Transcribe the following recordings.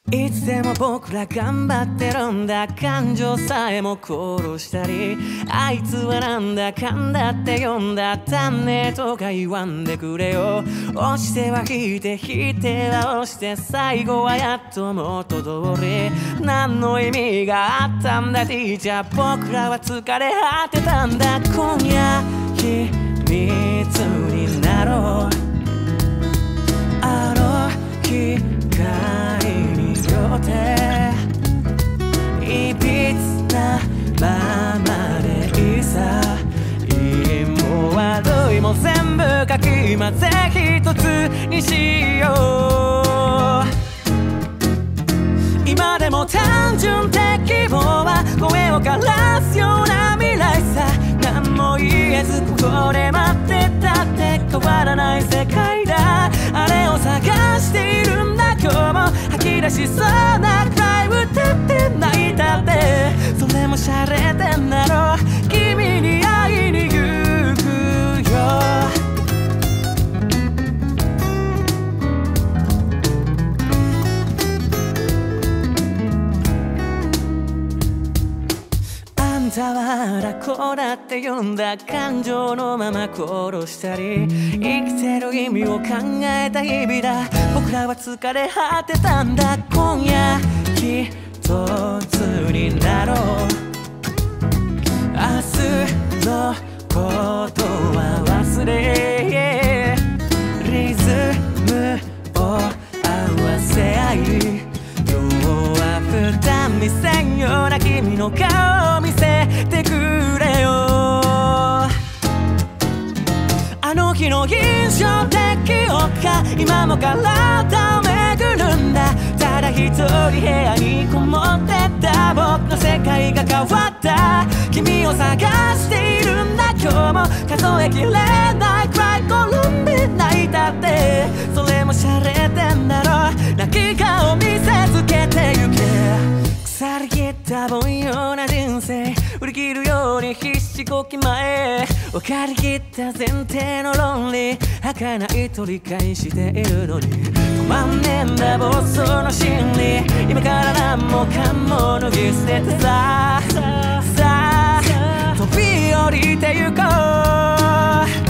いつでも僕ら頑張ってるんだ、感情さえも殺したり、あいつはなんだかんだって呼んだ、種とか言わんでくれよ。押しては引いて引いては押して、最後はやっと元通り。何の意味があったんだティーチャー、僕らは疲れ果てたんだ。今夜秘密になろう、あの日いびつなままでいいさ、いいも悪いも全部かき混ぜ一つにしよう。今でも単純的希望は声を枯らすような未来さ、何も言えずここで待ってたって変わらない世界だ。あれを探しているんだ今日も、吐き出しそうなくらい歌って泣いたって、それもシャレてんだろう。君に会いに行くよ。あんたはあらこうだって言うんだ、感情のまま殺したり、生きてる意味を考えた日々だ。僕らは疲れ果てたんだ。今夜一つになろう、明日のことは忘れ、リズムを合わせ合い、今日は普段見せんような君の顔を見せてくれよ。あの日の印象的憶が今も体を巡るんだ。ただ一人部屋にこもってた僕の世界が変わった。君を探しているんだ今日も、数えきれないくらい転んで泣いたって、それもシャレてんだろう。泣き顔見せつけてゆけ。腐りきった凡庸な人生、売り切るように必死こき前、分かりきった前提の論理、儚いと理解しているのに止まんねえんだ暴走の心理。今から何もかも脱ぎ捨ててさあ飛び降りてゆこう。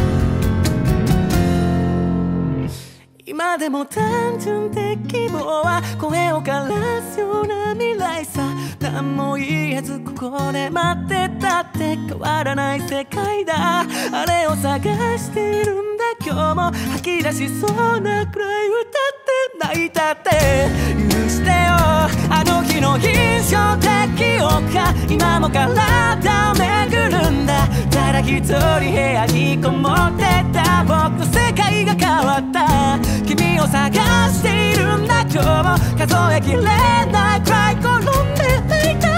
今でも単純的希望は声を枯らすような未来さ、何も言えずここで待ってたって変わらない世界だ。あれを探しているんだ今日も、吐き出しそうなくらい歌って泣いたって、許してよあの日の印象的憶が今も体を巡るんだ。ただ一人部屋にこもってた僕の世界が変わった。君を探しているんだ今日も、数えきれないくらい転んで泣いた。